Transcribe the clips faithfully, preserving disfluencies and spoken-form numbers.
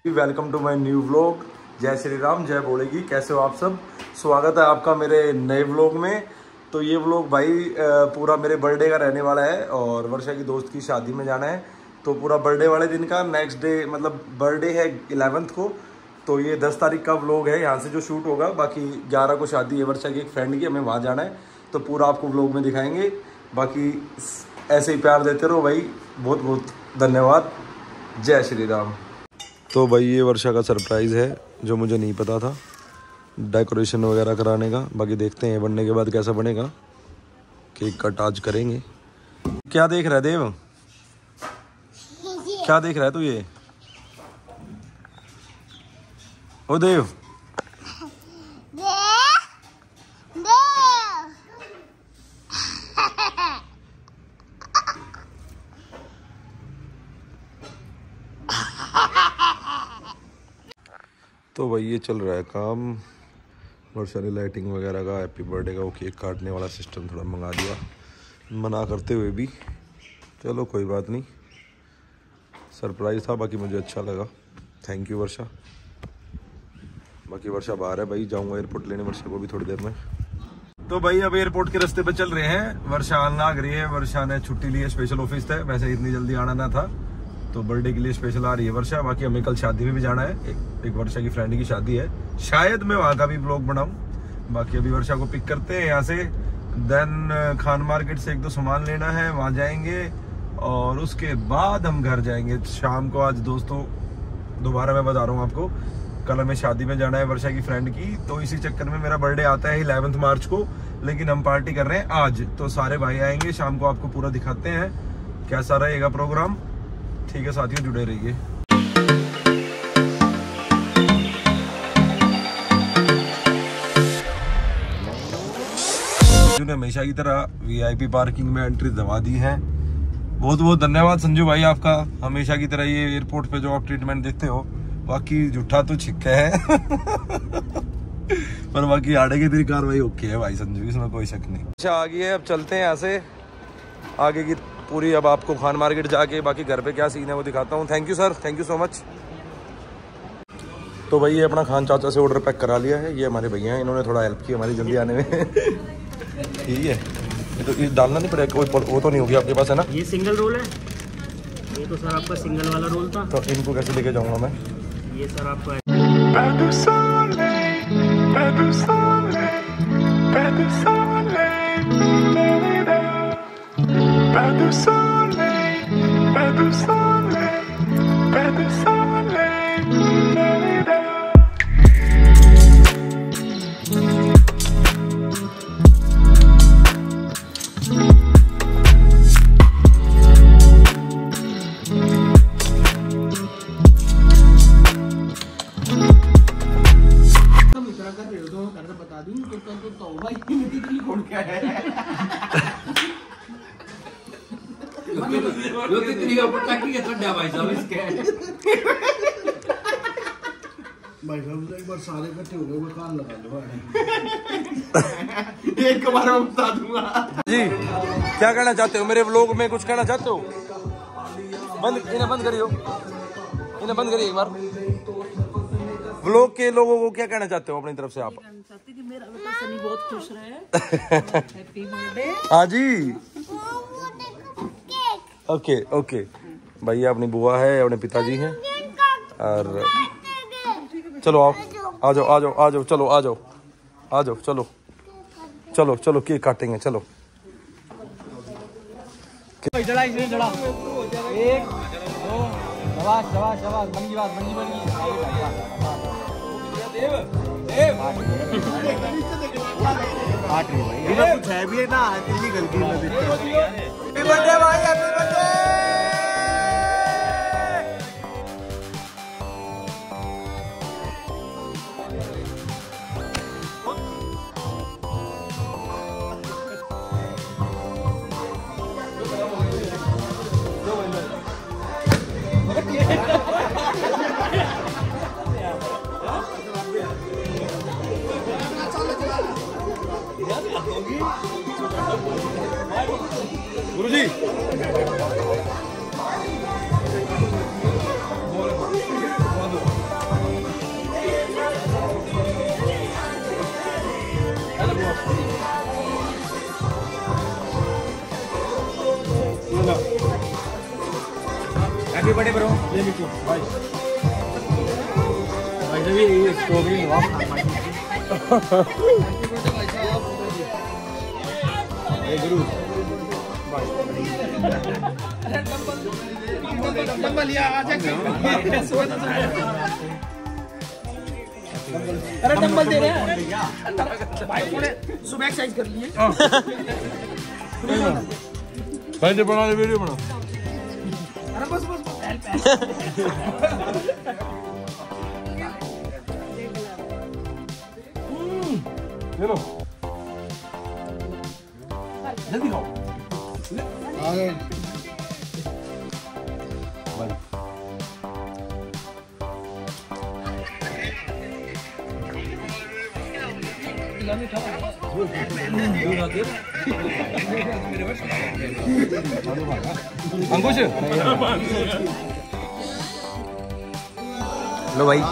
Welcome to my new vlog. Jai Shri Ram, जय बोलेगी। कैसे हो आप सब? स्वागत है आपका मेरे नए व्लॉग में। तो ये व्लॉग भाई पूरा मेरे बर्थडे का रहने वाला है और वर्षा की दोस्त की शादी में जाना है। तो पूरा बर्थडे वाले दिन का नेक्स्ट डे, मतलब बर्थडे है ग्यारहवीं को, तो ये दस तारीख का व्लॉग है यहाँ से जो शूट होगा। बाकी ग्यारह को शादी है वर्षा की एक फ्रेंड की, हमें वहाँ जाना है, तो पूरा आपको व्लॉग में दिखाएंगे। बाकी ऐसे ही प्यार देते रहो भाई, बहुत बहुत धन्यवाद। जय श्री राम। तो भाई ये वर्षा का सरप्राइज़ है जो मुझे नहीं पता था, डेकोरेशन वगैरह कराने का। बाकी देखते हैं बनने के बाद कैसा बनेगा। केक कट आज करेंगे। क्या देख रहा है देव? क्या देख रहा है तू? ये ओ देव, तो भाई ये चल रहा है काम। वर्षा ने लाइटिंग वगैरह का, हैप्पी बर्थडे का वो केक काटने वाला सिस्टम थोड़ा मंगा दिया, मना करते हुए भी। चलो कोई बात नहीं, सरप्राइज़ था, बाकी मुझे अच्छा लगा। Thank you Varsha. बाकी वर्षा बाहर है भाई, जाऊंगा एयरपोर्ट लेने वर्षा को भी थोड़ी देर में। तो भाई अब एयरपोर्ट के रास्ते पे चल रहे हैं। वर्षा आने लग रही है। वर्षा ने छुट्टी ली है, स्पेशल ऑफिस था, वैसे इतनी जल्दी आना ना था, तो बर्थडे के लिए स्पेशल आ रही है वर्षा। बाकी हमें कल शादी में भी जाना है, एक, एक वर्षा की फ्रेंड की शादी है, शायद मैं वहाँ का भी ब्लॉग बनाऊं। बाकी अभी वर्षा को पिक करते हैं यहाँ से, देन खान मार्केट से एक दो सामान लेना है, वहाँ जाएंगे और उसके बाद हम घर जाएंगे शाम को। आज दोस्तों दोबारा मैं बता रहा हूँ आपको, कल हमें शादी में जाना है वर्षा की फ्रेंड की, तो इसी चक्कर में मेरा बर्थडे आता है इलेवेंथ मार्च को, लेकिन हम पार्टी कर रहे हैं आज। तो सारे भाई आएंगे शाम को, आपको पूरा दिखाते हैं कैसा रहेगा प्रोग्राम। ठीक है साथियों, जुड़े रहिए। ने हमेशा की तरह वीआईपी पार्किंग में एंट्री दबा दी है। बहुत बहुत धन्यवाद संजू भाई आपका, हमेशा की तरह ये एयरपोर्ट पे जो आप ट्रीटमेंट देते हो। बाकी झूठा तो छिक्का है पर बाकी आड़े की तेरी कार्रवाई ओके है भाई संजू, इसमें कोई शक नहीं। अच्छा आ गई है, अब चलते हैं यहाँ से आगे की पूरी। अब आपको खान मार्केट जाके बाकी घर पे क्या सीन है वो दिखाता हूँ। Thank you sir, thank you so much. तो भाई ये अपना खान चाचा से ऑर्डर पैक करा लिया है। ये हमारे भैया हैं, इन्होंने थोड़ा हेल्प की हमारी जल्दी आने में ठीक है। ये तो ये डालना नहीं पड़ेगा, कोई वो तो नहीं होगी आपके पास, है ना? ये सिंगल रोल है, ये तो सर आपका सिंगल वाला रोल था। तो इनको कैसे लेके जाऊंगा मैं? ये सर आपका बता दूं तो तो तो भाई इतनी कौन क्या है यो तितली का पट्टा की है ठंडा भाई साहब इसके भाई साहब एक बार सारे इकट्ठे हो गए वो कान लगा लो एक बार मैं बता दूंगा जी। क्या कहना चाहते हो मेरे व्लॉग में? कुछ कहना चाहते हो? बंद इन्हें बंद करियो, इन्हें बंद करिए एक बार। व्लॉग के लोगों को क्या कहना चाहते हो अपनी तरफ से आप? चाहते कि मेरा बेटा सनी बहुत खुश रहे। Happy birthday. हाँ जी, ओके ओके। भैया अपनी बुआ है, अपने पिताजी हैं, और चलो आओ, आ जाओ आ जाओ आ जाओ, चलो आ जाओ आ जाओ, चलो चलो चलो केक काटेंगे, चलो। जड़ा इसने जड़ा एक दो शाबाश शाबाश शाबाश, बनी बात बनी बनी देव देव आठ रही भाई, ये कुछ है भी ना, दिल्ली गलती में हैप्पी बर्थडे भाई, हैप्पी बर्थडे। गुरुजी ये मिट्टी भाई भाई जब ये स्ट्रॉबेरी हुआ ये गुरु डंबल लिया आ जा अरे डंबल दे रहे हैं भाई थोड़े सुबह एक्सरसाइज कर लिए भाई ने बना वीडियो बना अरे बस बस चलो जल्दी खाओ अंकुश लो भाई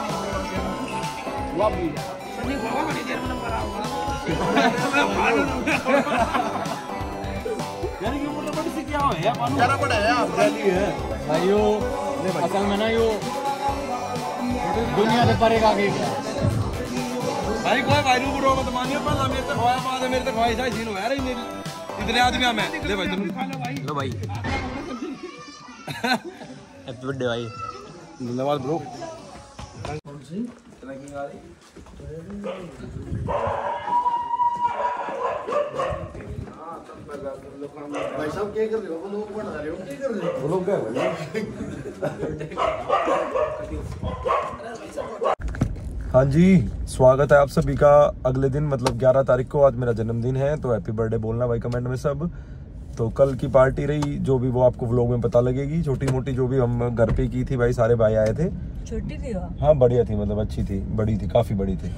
भाइयों असल में ना यो दुनिया से परे का गेट है भाई कोई भाई रू बुरो मत मानियो पहला मेरे तक होया बाद मेरे तक होया साइज हो यार मेरी इतने आदमी मैं ले भाई तुम लो भाई हैप्पी बर्थडे भाई धन्यवाद ब्रो भाई साहब क्या कर रहे हो वो लोग बना रहे हो क्या कर रहे हो वो लोग क्या हाँ जी स्वागत है आप सभी का अगले दिन मतलब ग्यारह तारीख को आज मेरा जन्मदिन है तो हैप्पी बर्थडे बोलना भाई कमेंट में सब। तो कल की पार्टी रही जो भी वो आपको व्लॉग में पता लगेगी, छोटी मोटी जो भी हम घर पे की थी भाई, सारे भाई आए थे। छोटी थी वो? हाँ बढ़िया थी, मतलब अच्छी थी, बड़ी थी, काफी बड़ी थी।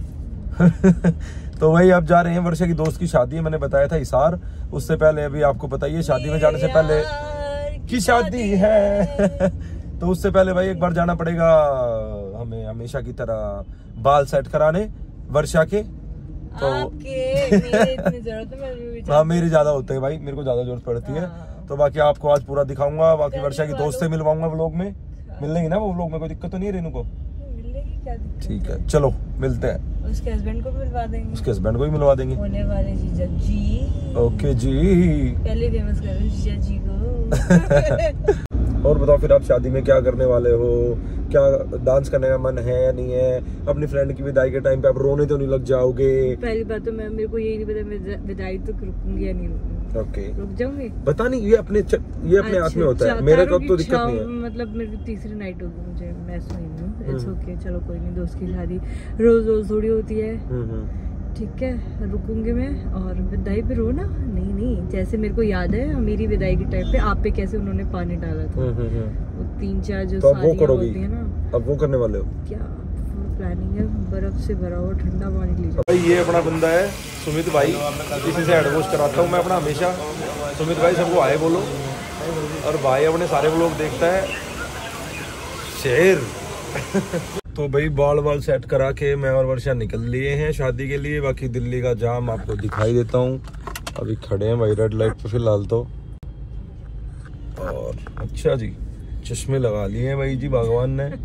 तो वही अब जा रहे हैं, वर्षा की दोस्त की शादी है, मैंने बताया था हिसार। उससे पहले अभी आपको पता ही है शादी में जाने से पहले की शादी है तो उससे पहले भाई एक बार जाना पड़ेगा हमें हमेशा की तरह बाल सेट कराने वर्षा के। तो आपके मेरे इतनी जरूरत है? हाँ मेरी ज्यादा होते हैं भाई, मेरे को ज्यादा जरूरत पड़ती है। तो बाकी आपको आज पूरा दिखाऊंगा, बाकी वर्षा की दोस्त से मिलवाऊंगा व्लॉग में। मिल लेंगी ना वो व्लॉग में, कोई दिक्कत तो नहीं है रेनू को? ठीक है चलो मिलते हैं। उसके हस्बैंड को मिलवा देंगे, उसके हस्बैंड को भी मिलवा देंगे। होने वाले जीजा जी। ओके जी पहले फेमस कर रहे जीजा जी को। और बताओ फिर आप शादी में क्या करने वाले हो, क्या डांस करने का मन है या नहीं है? अपनी फ्रेंड की विदाई के टाइम पे आप रोने तो नहीं लग जाओगे? पहली बात तो मैं मेरे को यही नहीं पता मैं विदाई तो रुकूंगी या नहीं रुकूंगी। ओके रुक जाऊंगी, पता नहीं, ये अपने च, ये अपने हाथ में होता है। मेरे को तो दिक्कत नहीं है, मतलब मेरी तीसरी नाइट होगी, मुझे मैं सोई हूँ। इट्स ओके, चलो कोई नहीं, दोस्त की शादी रोज रोज थोड़ी होती है, ठीक है। रुकूंगी मैं। और विदाई पे रो ना, नहीं नहीं, जैसे मेरे को याद है मेरी विदाई के टाइम पे आप पे कैसे उन्होंने पानी डाला था, वो तीन चार जो तो अब वो करोगी? होती है ना, अब वो करने वाले हो? क्या प्लानिंग है? बर्फ से भरा हुआ ठंडा पानी लीजिए। भाई ये अपना बंदा है सुमित भाई, इसी से हेड वॉश कराता हूँ मैं अपना हमेशा। सुमित भाई सबको आए बोलो। और भाई अपने सारे व्लॉग देखता है, शेर। तो भाई बाल बाल सेट करा के मैं और वर्षा निकल लिए हैं शादी के लिए। बाकी दिल्ली का जाम आपको दिखाई देता हूँ, अभी खड़े हैं भाई रेड लाइट पे फिलहाल तो। और अच्छा जी चश्मे लगा लिए हैं भाई जी भगवान ने।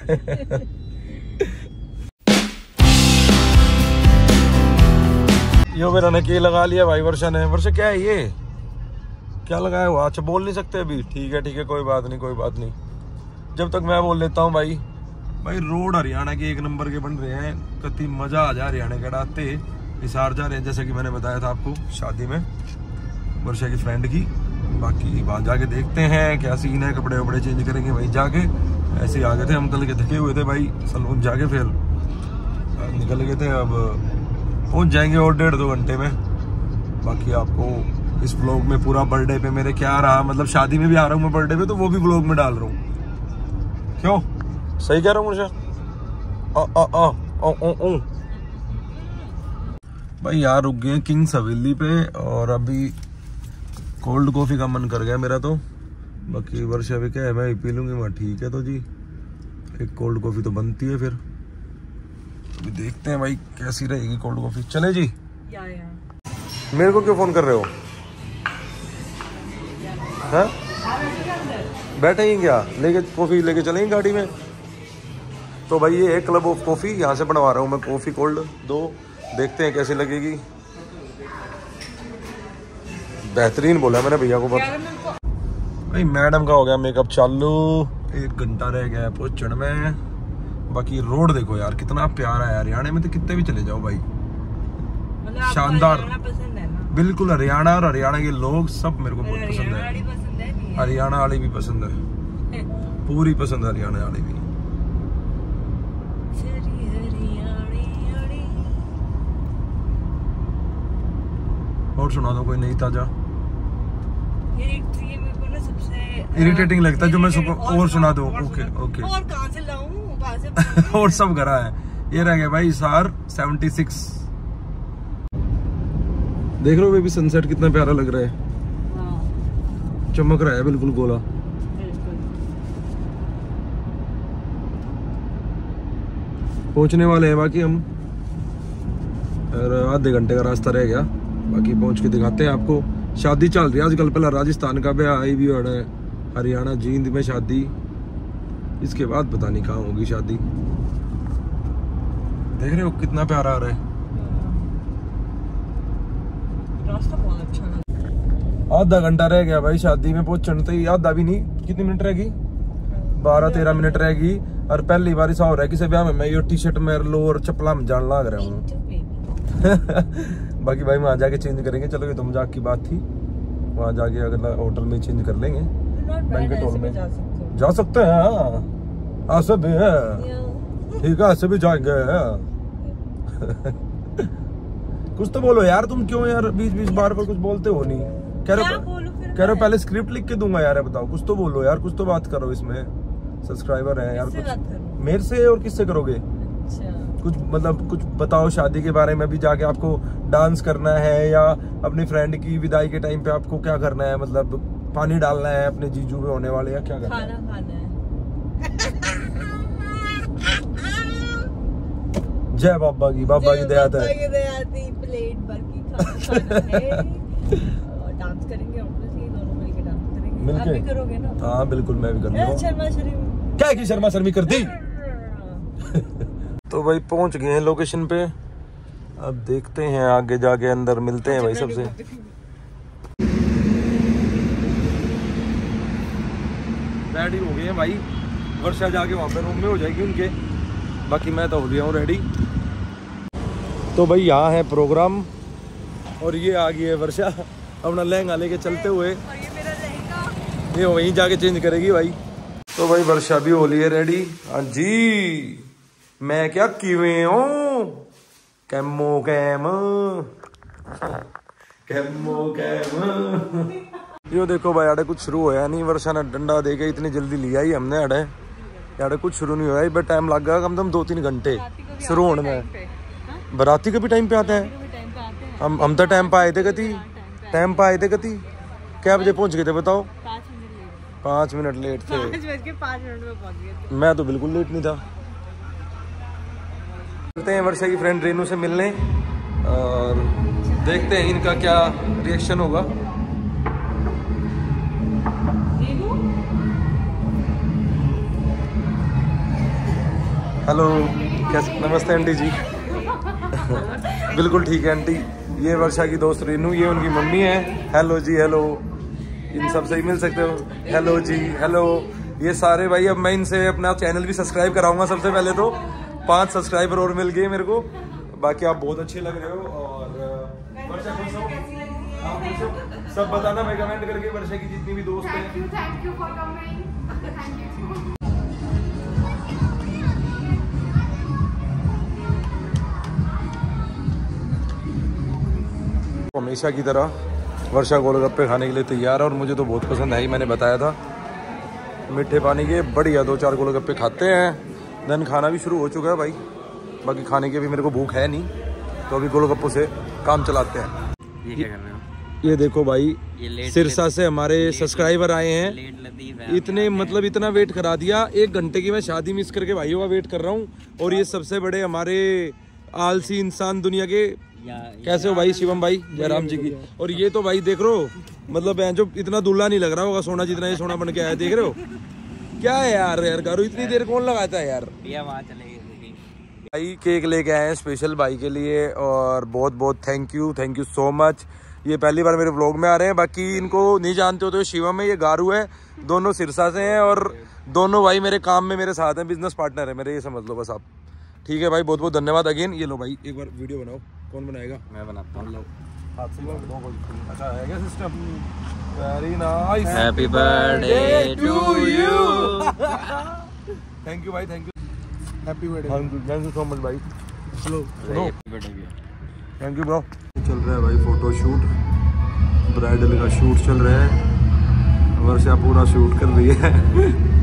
यो मेरा ने के लगा लिया भाई वर्षा ने। वर्षा क्या है ये, क्या लगाया हुआ? अच्छा बोल नहीं सकते अभी, ठीक है ठीक है कोई बात नहीं कोई बात नहीं, जब तक मैं बोल लेता हूँ। भाई भाई रोड हरियाणा के एक नंबर के बन रहे हैं, कति मजा आ जा हरियाणा के डाते। हिसार जा रहे हैं जैसे कि मैंने बताया था आपको शादी में वर्षा की फ्रेंड की। बाकी वहाँ जाके देखते हैं क्या सीन है, कपड़े वपड़े चेंज करेंगे वहीं जाके। ऐसे ही आ गए थे हम, कल के थके हुए थे भाई, सलून जाके फिर निकल गए थे। अब पहुँच जाएंगे और डेढ़ दो घंटे में। बाकी आपको इस व्लॉग में पूरा बर्थडे पे मेरे क्या रहा, मतलब शादी में भी आ रहा हूँ मैं बर्थडे पे, तो वो भी व्लॉग में डाल रहा हूँ। क्यों सही कह रहा हूँ मुझे? आ, आ, आ, आ, आ, आ। भाई यार रुक गए किंग्स हवेली पे, और अभी कोल्ड कॉफी का मन कर गया मेरा तो। बाकी वर्षा भी क्या है, मैं पी लूंगी वहाँ, ठीक है। तो जी एक कोल्ड कॉफी तो बनती है फिर, अभी देखते हैं भाई कैसी रहेगी कोल्ड कॉफी। चले जी। या, या। मेरे को क्यों फोन कर रहे हो? हाँ बैठे ही क्या, लेके कॉफ़ी लेके चलेंगे गाड़ी में। तो भाई ये है क्लब ऑफ कॉफ़ी, यहाँ से बनवा रहा हूँ मैं कॉफ़ी कोल्ड दो, देखते हैं कैसी लगेगी। बेहतरीन बोला मैंने भैया को। भाई मैडम का हो गया मेकअप चालू, एक घंटा रह गया है पहुंचने में। बाकी रोड देखो यार कितना प्यारा है, हरियाणा में तो कितने भी चले जाओ भाई, शानदार। बिल्कुल हरियाणा, और हरियाणा के लोग सब मेरे को बहुत पसंद है। हरियाणा वाली भी पसंद है, पूरी पसंद है हरियाणा वाली भी। और सुना दो कोई नई ताजा। इरिटेटिंग लगता है जो मैं सुबह और सुना दूं। Okay okay. और कहां से लाऊं, कहां से और सब करा है। ये रह गया भाई सार सेवेंटी सिक्स। देख रहे हो बेबी सनसेट कितना प्यारा लग रहा है। हाँ। चमक रहा है बिल्कुल गोला। पहुंचने वाले हैं बाकी हम, और आधे घंटे का रास्ता रह गया, बाकी पहुंच के दिखाते हैं आपको। शादी चल रही है आजकल, पहला राजस्थान का ब्याह आई भी हो रहा है, हरियाणा जींद में शादी, इसके बाद पता नहीं कहाँ होगी शादी। देख रहे हो कितना प्यारा आ रहा है। रास्ता बहुत अच्छा है। आधा घंटा रह गया भाई शादी में पहुंचने, तो आधा भी नहीं, कितनी मिनट रहेगी, बारह तेरह मिनट रहेगी। और पहली बार ऐसा हो रहा है किसी ब्याह में मैं ये टी शर्ट में लो और चप्पला में जान लग रहा हूँ। बाकी भाई वहाँ जाके चेंज करेंगे। चलो ये तो मजाक की बात थी, वहाँ जाके अगला होटल में चेंज कर लेंगे, बैंकेट हॉल में जा सकते हैं। हाँ ऐसे भी है, ठीक है ऐसे भी जाएंगे। कुछ तो बोलो यार, तुम क्यों यार बीच बीच बार बार कुछ बोलते हो नहीं। कह रहे कह रहे पहले स्क्रिप्ट लिख के दूंगा यार, बताओ कुछ तो बोलो यार, कुछ तो बात करो। इसमें सब्सक्राइबर है यार, कुछ मेरे से और किससे करोगे। कुछ मतलब कुछ बताओ शादी के बारे में। भी जाके आपको डांस करना है या अपनी फ्रेंड की विदाई के टाइम पे आपको क्या करना है, मतलब पानी डालना है अपने जीजू में होने वाले, या क्या करना है? खाना खाना है। जय बाबा की, बाबा की दया है। प्लेट भर की खाना है। और डांस करेंगे, ऑब्वियसली दोनों मिलके डांस करेंगे। मिलके? आप भी करोगे ना? हाँ बिल्कुल मैं भी करूंगा। शर्मा शर्मी क्या की शर्मा शर्मी कर दी। तो भाई पहुंच गए हैं लोकेशन पे, अब देखते हैं आगे जाके, अंदर मिलते हैं भाई सबसे। रेडी हो गए हैं भाई, वर्षा जाके वहाँ पे रूम में हो जाएगी उनके, बाकी मैं तो हो गया हूँ रेडी। तो भाई यहाँ है प्रोग्राम, और ये आ गई है वर्षा अपना लहंगा लेके चलते हुए। और ये मेरा लहंगा, ये वहीं जाके चेंज करेगी भाई। तो भाई वर्षा भी हो ली है रेडी। हाँ जी, मैं क्या किवे हूँ, कैमो कैम कैमो कैम। यो देखो भाई आड़े कुछ शुरू होया नहीं, वर्षा ने डंडा देके इतनी जल्दी लिया ही हमने। आड़े आड़े कुछ शुरू नहीं हुआ, बट टाइम लग गया कम से कम दो तीन घंटे शुरू होने में। बराती के भी टाइम पे आते हैं, हम हम तो टाइम पे आए थे। कति टाइम पे आए थे, कति क्या बजे पहुंच गए थे बताओ? पाँच मिनट लेट थे। पाँच मिनट में पहुंच गए थे। मैं तो बिल्कुल लेट नहीं था। चलते हैं वर्षा की फ्रेंड रेनू से मिलने, और देखते हैं इनका क्या रिएक्शन होगा। हेलो, कैसे? नमस्ते आंटी जी। बिल्कुल ठीक है आंटी। ये वर्षा की दोस्त रेनू, ये उनकी मम्मी है। Hello ji, hello. इन सब से ही मिल सकते हो। Hello ji, hello. ये सारे भाई, अब मैं इनसे अपना चैनल भी सब्सक्राइब कराऊंगा। सबसे पहले तो पांच सब्सक्राइबर और मिल गए मेरे को। बाकी आप बहुत अच्छे लग रहे हो, और वर्षा खुश हो, आप खुश हो? सब बताना भाई कमेंट करके, वर्षा की जितनी भी दोस्त हैं। Thank you for coming. Thank you. हमेशा की तरह वर्षा गोलगप्पे खाने के लिए तैयार है, और मुझे तो बहुत पसंद है ही, मैंने बताया था। मीठे पानी के बढ़िया दो चार गोलगप्पे खाते हैं, देन खाना भी शुरू हो चुका है भाई। बाकी खाने की भी मेरे को भूख है नहीं, तो अभी गोलगप्पों से काम चलाते हैं। ये क्या कर रहे हो? ये देखो भाई, ये सिरसा से हमारे सब्सक्राइबर आए हैं। इतने मतलब इतना वेट करा दिया, एक घंटे की मैं शादी मिस करके भाइयों का वेट कर रहा हूँ। और ये सबसे बड़े हमारे आलसी इंसान दुनिया के कैसे हो भाई शिवम भाई जयराम जी की। और ये तो भाई देख रहे हो मतलब जो इतना दूल्हा नहीं लग रहा होगा सोना जितना ये सोना बन के आया, देख रहे हो क्या है यार। यार गारू इतनी देर कौन लगाता है यार। वहाँ चले गए भाई केक लेके आए हैं स्पेशल भाई के लिए और बहुत बहुत thank you thank you so much. ये पहली बार मेरे व्लॉग में आ रहे हैं, बाकी इनको नहीं जानते हो तो शिवम है, ये गारू है, दोनों सिरसा से हैं और दोनों भाई मेरे काम में मेरे साथ हैं, बिजनेस पार्टनर है मेरे, ये समझ लो बस आप। ठीक है भाई बहुत बहुत धन्यवाद अगेन। ये लो भाई एक बार वीडियो बनाओ, कौन बनाएगा? मैं बनाता हूँ। हाथ से दो कोई। अच्छा है क्या system? Very nice. Happy birthday to you. Thank you भाई thank you happy birthday. Thank you so much भाई। चलो थैंक यू ब्रो। चल रहा है भाई फोटो शूट, ब्राइडल का शूट चल रहा है, वर्षा पूरा शूट कर रही है।